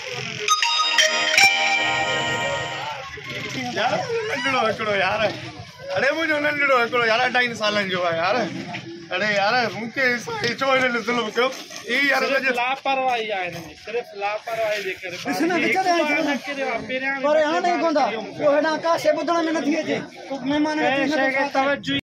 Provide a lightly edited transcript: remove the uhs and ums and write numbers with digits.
यार नंढड़ो हिकिड़ो यार अरे मुंहिंजो नंढड़ो हिकिड़ो यार 2.5 सालनि जो आहे यार अरे यार मूंखे चओ हिन ज़ुल्म कयो ई यार लापरवाही आहे हिनजी सिर्फ़ लापरवाही जे करे पर हाणे कोन्ह था हेॾां का शइ ॿुधण में नथी अचे महिमान